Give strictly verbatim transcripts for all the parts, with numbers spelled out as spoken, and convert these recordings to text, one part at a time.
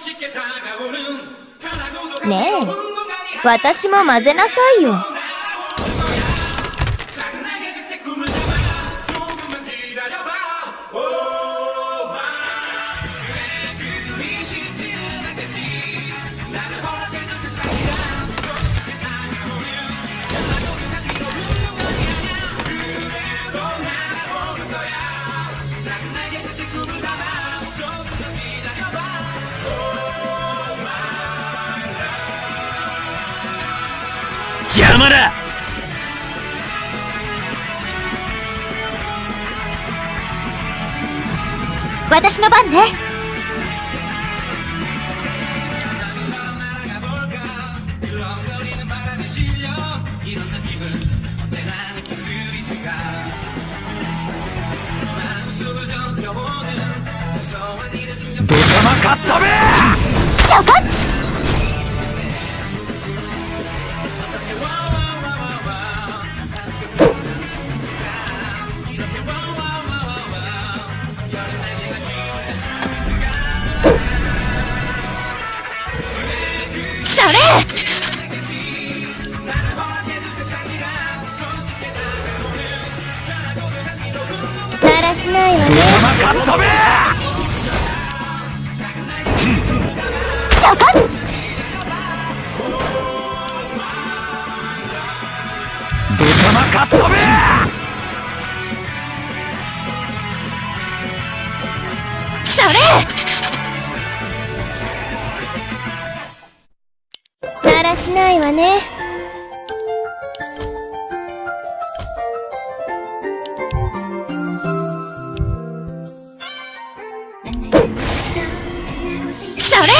ねえ、私も混ぜなさいよ。 邪魔だ。 私の番ね。 ドタマカットべそこ。だらしないわね。 ドタマカットべそこ。 ドタマカットべそれ。だらしないわね。それ。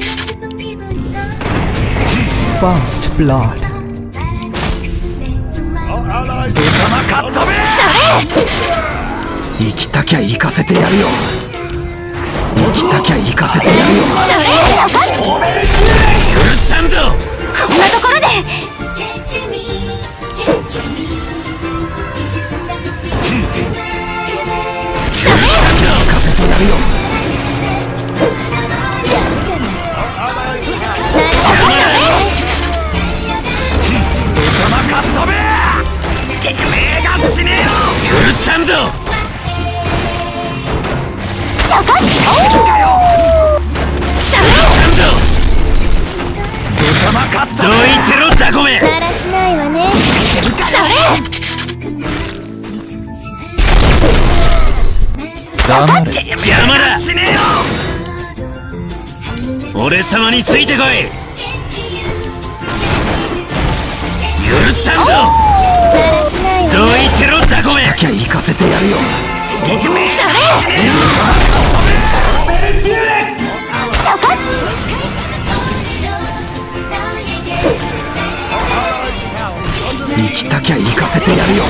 Fast blood。 ドタマカットべ生きたきゃ行かせてやるよ。生きたきゃ行かせてやるよ。 それ。 許さんぞ。 こんなところで。それ。 行かせてやるよ。ドタマカットべてめえが死ねえよ。許さんぞ。 そこ。 かよ。 それ。 なんぞ。ドタマカットどいてろザコめ。 だらしないわね。それ。 黙れ。 邪魔だ。死ねえよ。俺様についてこい。許さんぞ。 だらしないわね。 どいてろザコめ。きゃ行かせてやるよ。 それ。そこ。 生きたきゃ行かせてやるよ。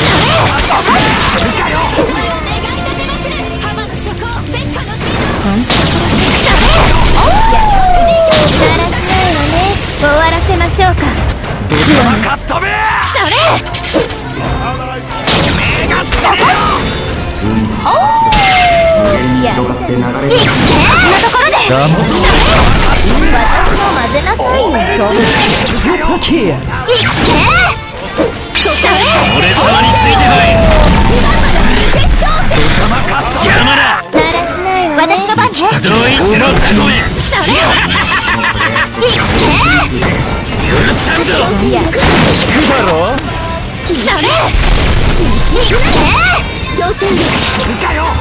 だらしないわね。終わらせましょうか。 ドタマカットべそれ。 てめえが死ねえよ。 おー。いや、いっけー。こんなところで。それ。私も混ぜなさいよ。いっけー。それ。 俺様についてこい。ドタマカット邪魔だ。 だらしないわね。私の番ね。 どいてろザコめ。 それ。いっけー。 許さんぞ。 いや、 聞くだろ。 それ。いっけー。条件で。 かよ。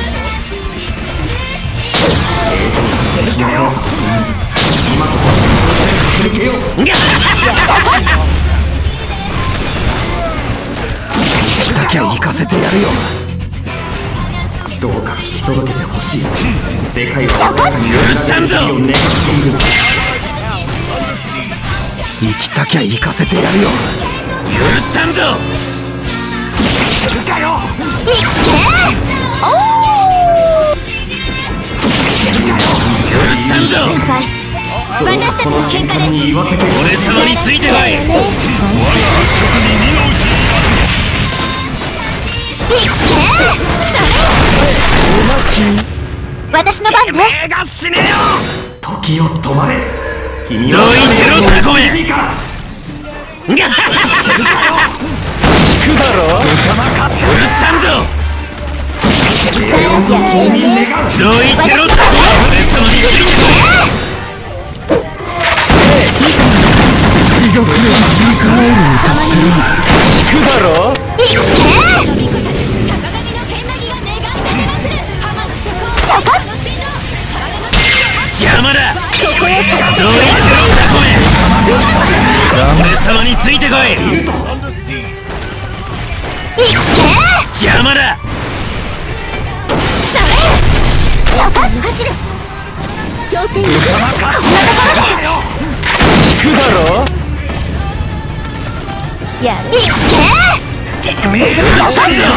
来たきゃ行かせてやるよ。どうか引き届けてほしい。世界は許さんぞ。生きたきゃ行かせてやるよ。許さんぞ。かよ。 いっけー。おー。 許さんぞ。 先輩、私たちの喧嘩で。 俺様についてこい。 いっけー。それ。私の番ね。 てめえが死ねえよ。 時を止まれ。君どいてろタコめ。 しいから聞くだろ。うるさんぞ。 平穏の降臨願う。 どいてろタコめ。俺様についてこ地獄の地に帰る歌ってる。聞くだろ。 邪魔だ。どいてろタコめ。俺様についてこい。邪魔だ。 走る。氷点下。 聞くだろ。 やる。 てめえうるさんぞ。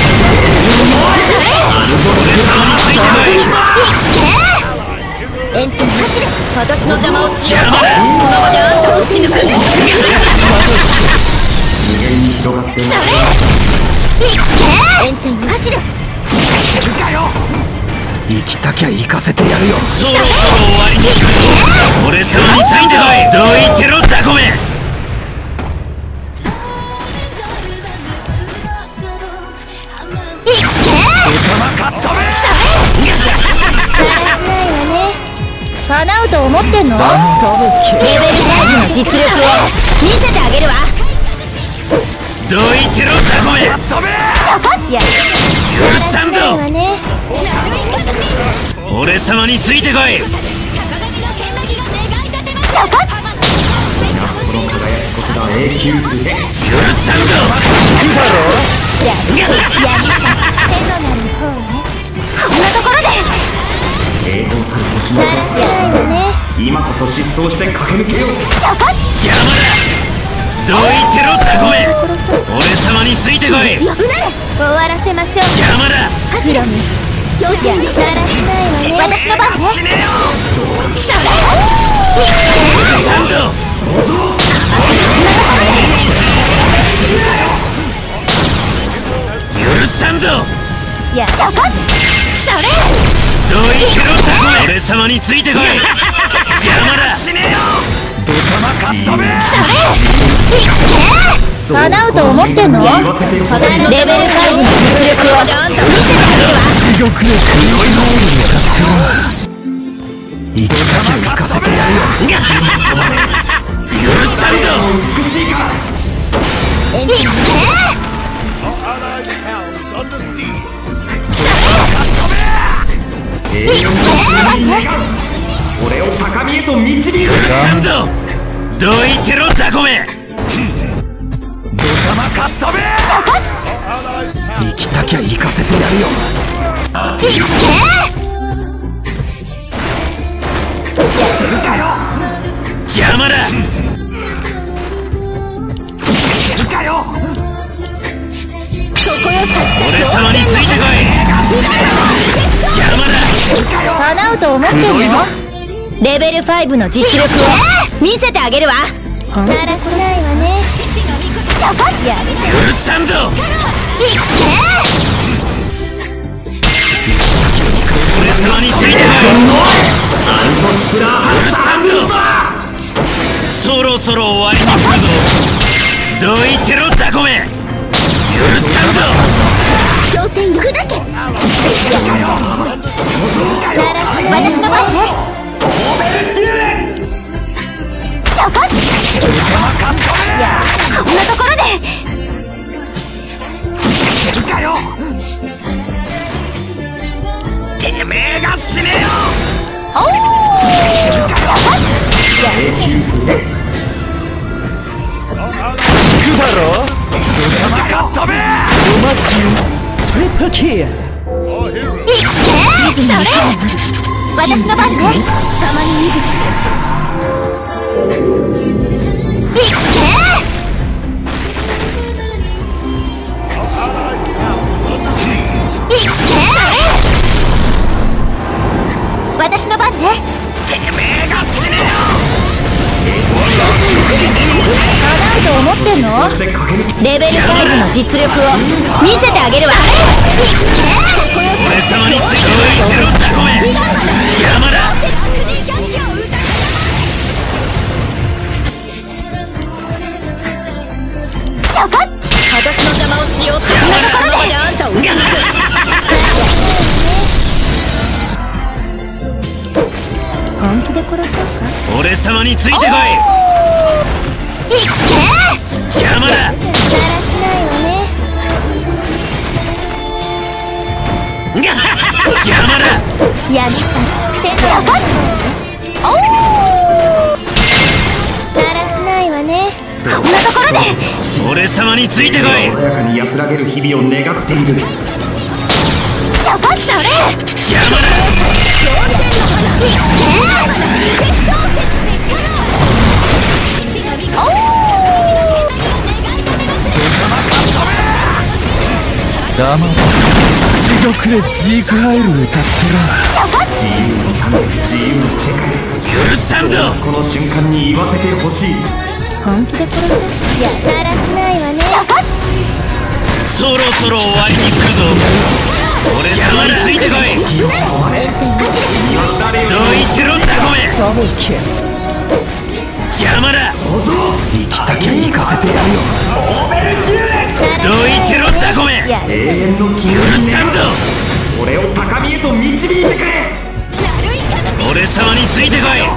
俺様についてこい。 エント走れ。私の邪魔をしよう。 邪魔だ。 この場であんたを撃ち抜く。 無限に広がってなエント走る。 生きたきゃ行かせてやるよ。 そろそろ終わりにするぞ。俺様についてこい。どいてろタコめ。 叶うと思ってんの？レベルごの実力を見せてあげるわ。 どいてろタコめ。 やる。 許さんぞ。 ね、 俺様についてこい。 この輝きこそが永久不変。 許さんぞ。 やる。やり手のなる方ね。こんなところで平凡たる星の鳴らせないわね。 今こそ失踪して駆け抜けよう。 邪魔だ。どいてろタコめ。俺様についてこい。 終わらせましょう。 邪魔だ。 ヒロにや鳴らせないわね。私の番ね。 死ねよ。なんぞ。許さんぞ。 やそれ。 どいてろタコめ。俺様についてこい。邪魔だ。死ねよ。ドタマカットめ。 叶うと思ってんの？レベルごの実力を見せてあげるわ。 地獄の強い能力だってる。 生きたきゃ行かせてやるよ。 許さんぞ。 美しいからエンジン永遠の津波に願う。俺を高みへと導く。 許さんぞ。どいてろタコめ。ドタマカットめ。 生きたきゃ行かせてやるよ。 邪魔だ。俺様についてこい。邪魔だ。 叶うと思ってんの？レベルごの実力を見せてあげるわ。鳴らせないわね。やる。 許さんぞ。俺様についてこい。 アントシプラーハ許さんぞ。そろそろ終わりにするぞ。どいてろタコめ。許さんぞ。 氷点下だけ。私の番ね。いや、こんなところで。 てめえが死ねよ。 おー。 聞くだろ。 ドタマカットめ。 お待ちよ。トリプルキル。 私の番ね。たまに見る。いっけいっけ私の番ね。 てめえが死ねよ。 叶うと思ってんの？レベルごの実力を見せてあげるわ。 俺様についておいてろタコめ。邪魔だ。 本気で殺そうか。 俺様についてこい。 いっけ邪魔だ。 だらしないわね。 邪魔だ。 闇さ手のおおだらしないわね。こんなところで俺様についてこい。 穏やかに安らげる日々を願っている。 そこそれ邪魔だ。 黙って地獄でジークアイル歌って自由のため自由の世界。 許さんぞ。 この瞬間に言わせてほしい。 本気で殺そう。やだらしないわね。 そろそろ終わりにするぞ。俺様についてこい。 息を止まれ。 どいてろザコメ。 ダブルキル。 邪魔だ。 生きたきゃ行かせてやるよ。 どいてろザコメ。 や永遠のキング許にさんぞ。 俺を高みへと導いてくれ。 俺様についてこい。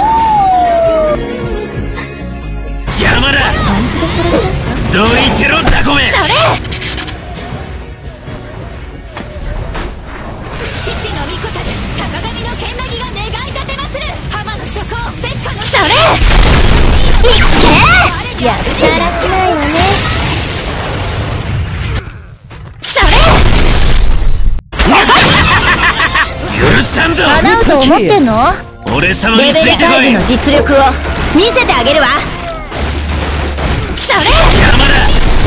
邪魔だ。どいてろザコメ。 それ父の御子たる高神の剣なぎが願い立てまする浜の諸行別家のそれいっけやだらしないわね。それ許さんぞ。 叶うと思ってんの？ 俺様レベルについてこい。 ごの実力を見せてあげるわ。それ邪魔だ。 いっ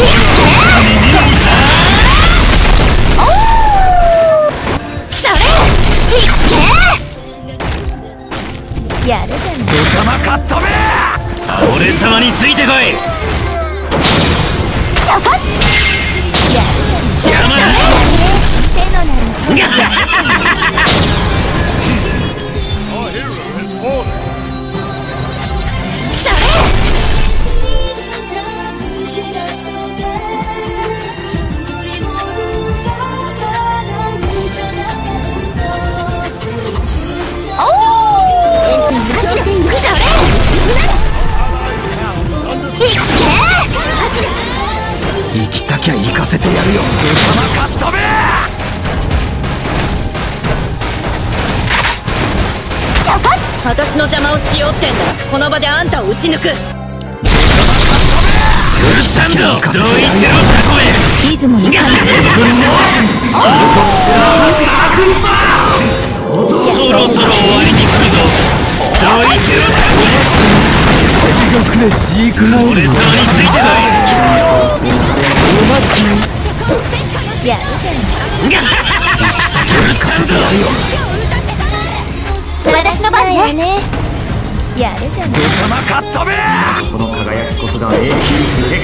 けおーそれいっけやるじゃない。 ドタマカットめ。俺様についてこい。 そこやるじゃない。 邪魔だ。 手のなるそれおーそれいっけ生きたきゃ行かせてやるよ。 カットめ。 私の邪魔をしようってんだ。この場であんたを撃ち抜く。 許さんぞ。どいてろザコメ。 出雲に神そろそろ終わりにするぞ。どいてろザコ地獄でジークアイメ。 ル俺様についてこお待ち。 やるじゃない。 い。許さんぞ。 私の番ね。やるじゃない。 ドタマカットめ。 この輝きこそが永久不変。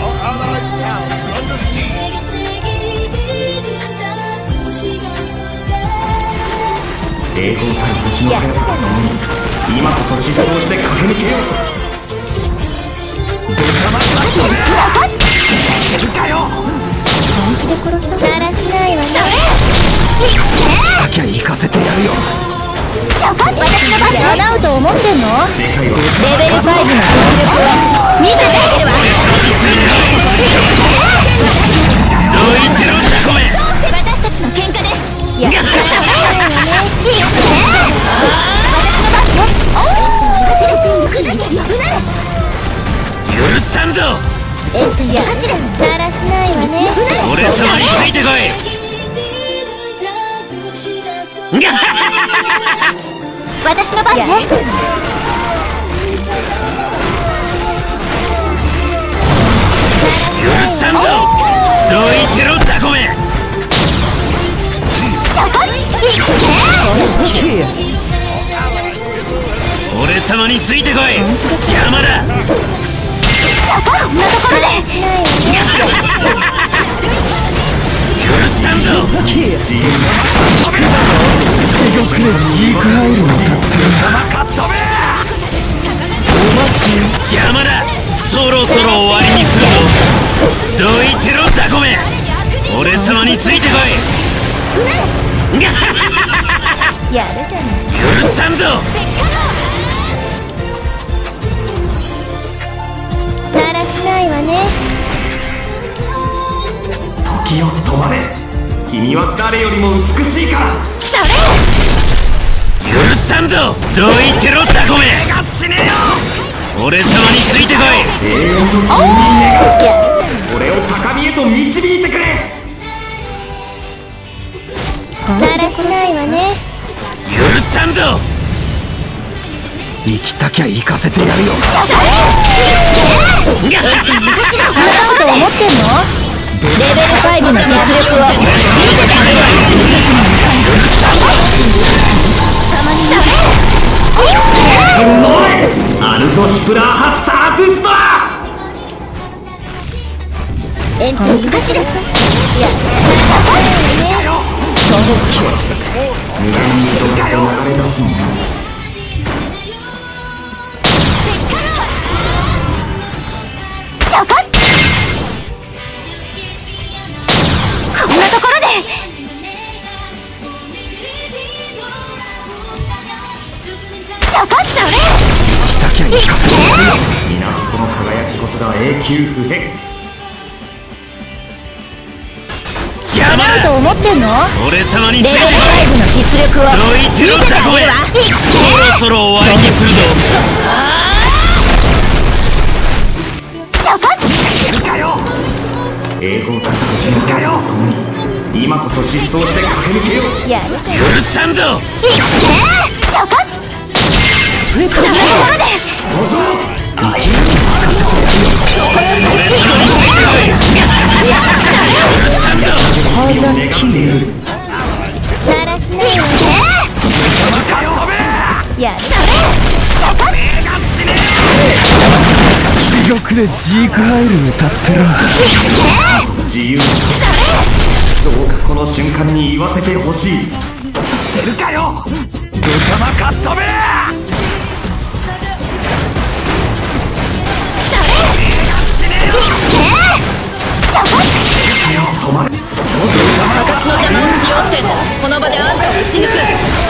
栄光たる星の速さとともに今こそ疾走して駆け抜けよう。 ドタマカットめ。 本気で殺そう。だらしないわね。それいっだきゃ行かせてやるよ。 け私の場所叶うと思ってんの？ 世界はレベルごの実力を見せてあげるわ。 どいてろザコメ。 私たちの喧嘩です。 やるじゃないわね。いっけ私の場所おー走れていくな。 許さんぞ。 えっとやだらしないわね。 俺様についてこい。 私の番ね。 許さんぞ。どいてろザコメ。 そこいっけ俺様についてこい。邪魔だ。 こんなところで許さんぞ。 地獄でジークアイル歌ってカットめ。 お待ち。 邪魔だ。そろそろ終わりにするぞ。どいてろザコメ。俺様についてこい。 やるじゃない。 許さんぞ。 世界時よ止まれ。君は誰よりも美しいから。 それ許さんぞ。どいてろザコメ。が死ねよ。俺様についてこい。 永遠の君に願う。俺を高みへと導いてくれ。 だらしないわね。 許さんぞ。 生きたきゃ行かせてやるよ。 それなんと思ってんの。レベルファイブの実力を見せてあげるわ。たまにそれすごい。アルトシプラーハッツァーティストラ。 エントリーかしらさ。いや、 無限に人が流れ出すの。 そこ。こんなところで。そこそれ。 だけは行かせてやるよ。 港の輝きこそが永久不変。 邪魔なんとだ。 思ってんの。 俺様にレベルついてこファイブの実力をい。どいてろ見せてザコメ。 あげるわ。 そろそろ終わりにするぞ。 そこ。 栄光と私の速さと共に今こそ疾走して駆け抜けよう。 やるじゃん。 許さんぞ。 いっけー。そこ。そんなところで。 俺様についてこい。許さんぞ。 君を願っている。 だらしないわね。やる。それ。そこ。 地獄でジークアイル歌ってる。 自由にどうかこの瞬間に言わせてほしい。させるかよ。 ドタマカットベア。 それ。いっけー。そこ。 止まれ。そう私の邪魔をしようってんだ。この場であんたを撃ち抜く。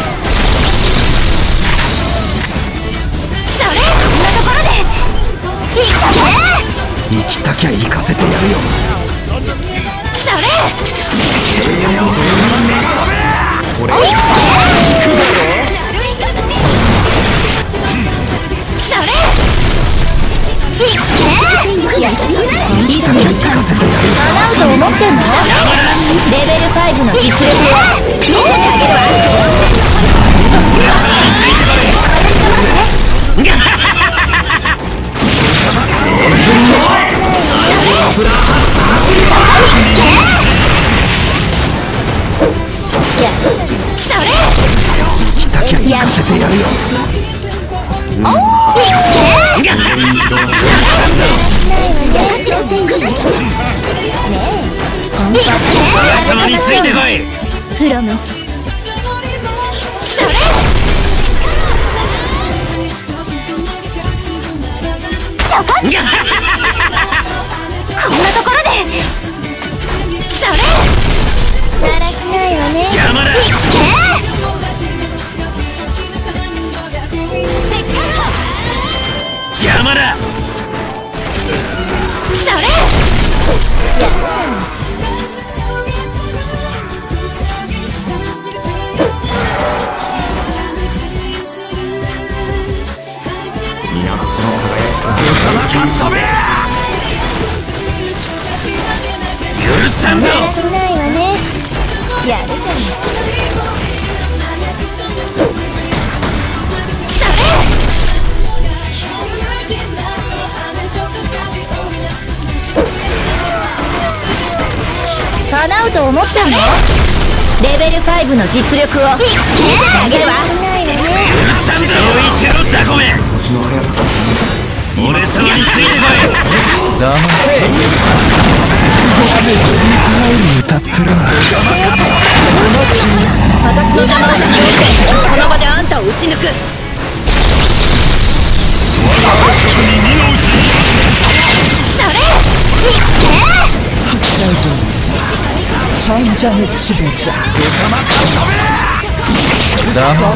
それ。こんなところで。いっけー。 生きたきゃ行かせてやるよ。 それ。 俺いっけー。それ。いっけー。やりすぎない。 生きたきゃ行かせてやるよ。 叶うと思ってんの。レベルファイブの実力を見せてあげるわ。 俺様についてこい。 それ。 生きたきゃ行かせてやるよ。 おいっけー。 俺様についてこい。 プロのそれ。そこ。こんなところで。それ。だらしないわね。 邪魔だ。 いっけー。 邪魔だ。 それ。 港の輝きこそが永久不変。 許さんぞ。 だらしないわね。やるじゃん。それ。叶うと思ったの。レベルファイブの実力を見せてあげるわ。 許さんぞ。どいてろザコメ。 星の速さと共に俺様についてこい。 だませ。地獄でジークアイル歌ってる。 私の邪魔をしようってこの場であんたを撃ち抜く。 それ。いっけー。 白菜城チャンジャネチベチャだま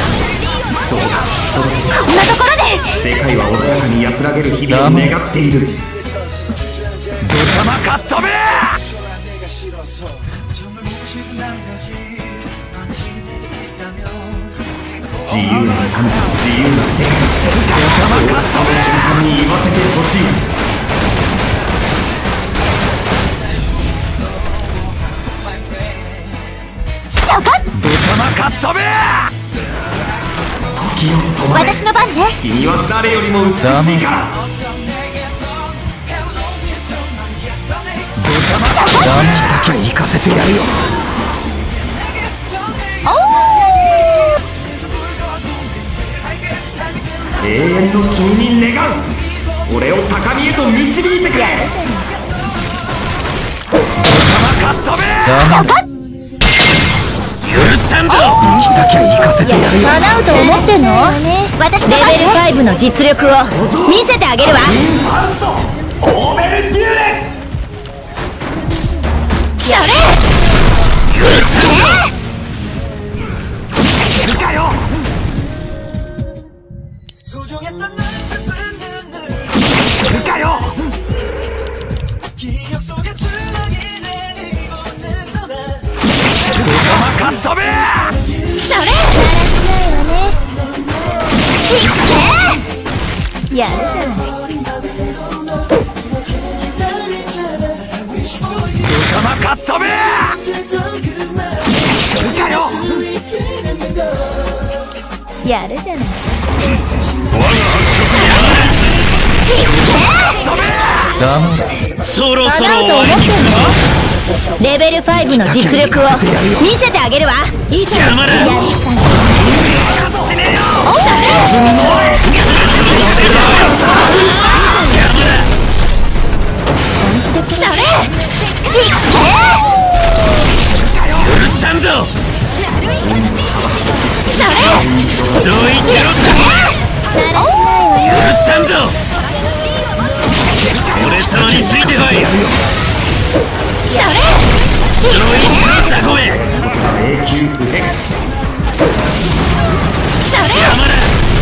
こんなところで。 世界は穏やかに安らげる日々を願っている。 ドタマカットベア。 自由な民と自由な世界、この瞬間に言わせてほしい。 ドタマカットベア時を止まれ。 私の番ね。 君は誰よりも美しいから。 ざまドタマカットベアだけは行かせてやるよ。永遠の君に願う。俺を高みへと導いてくれ。ドタマカットベア許さんぞ。生きたきゃ行かせてやるよ。 叶うと思ってんの？私レベルごの実力を見せてあげるわ。 オーベルデューレ。 それ許さんぞ。いるかよ。いるかよ。ドタマカットベア。 それやるじゃない。 ドタマカットベア。いるかよ。 やるじゃない。 そろそろ叶うと思ってんの？レベルごの実力を見せてあげるわ。 邪魔だ。死ねよ。 それ許さんぞ。 それどいてろ。許さんぞ。俺様についてこい。 それどいてろザコメ。 永久不変。 それ邪魔だ。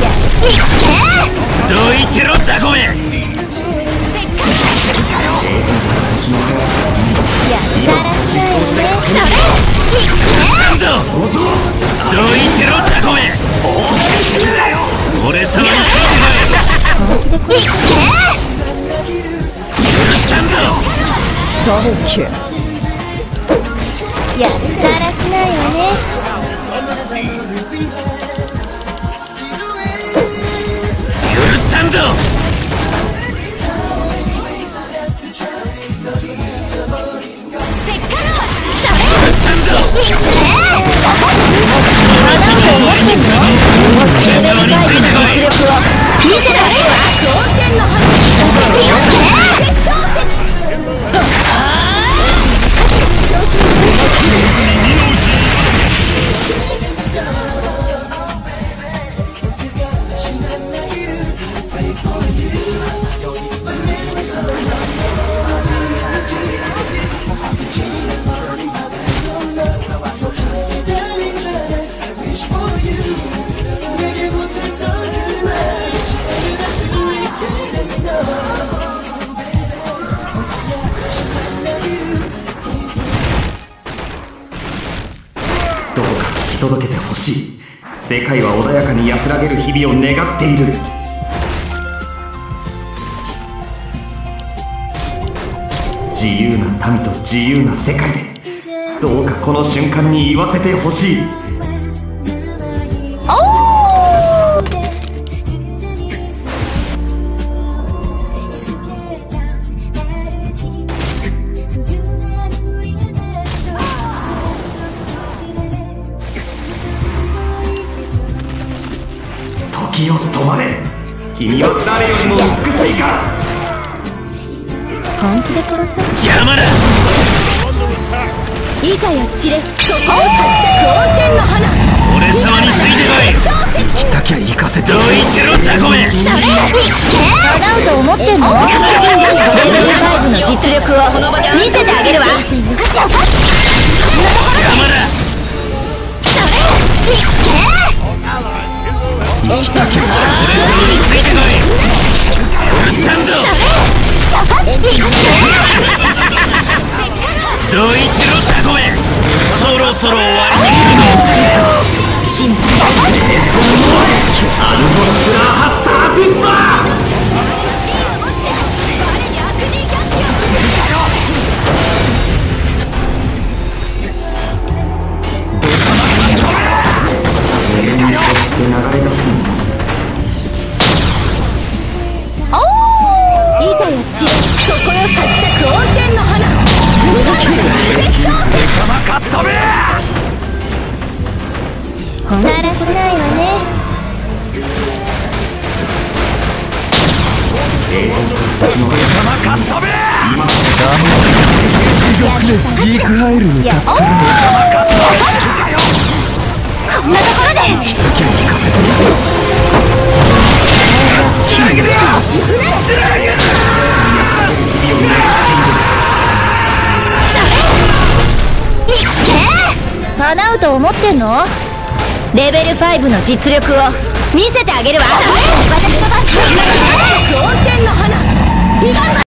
どいてろザコメ。 星の速さやったらしいね。それなんぞどいてろザコメ。俺様についてこい。許さんぞ。 ダブルキル。やったらしないよね。 許さんぞ。 どうか引き届けてほしい。世界は穏やかに安らげる日々を願っている。自由な民と自由な世界で、どうかこの瞬間に言わせてほしい。時を止まれ。君は誰よりも美しいから。 本気で殺され邪魔だ。 いたよ散れ。そこを立って光線の花。 俺様についてこい。 生きたきゃ行かせて。 どいてろザコメ。 それ叶うと思ってんの？レベルごの実力を見せてあげるわ。 邪魔だ。 生きたきゃ行かせて。 俺様についてこい。許さんぞ。どいてろザコメ。そろそろ終わりにするぞ。 心配アルゴシクラーハッツアーティスト流れ出すおおいたやちそこよ咲き咲く温泉の花決勝戦玉かっ飛べだらしないわね玉かっ飛べ地獄でジークハイル歌ってるこんなところで一息聞かせてやるよ叶うと思ってんのレベルファイブの実力を見せてあげるわ私のバッグ温泉の花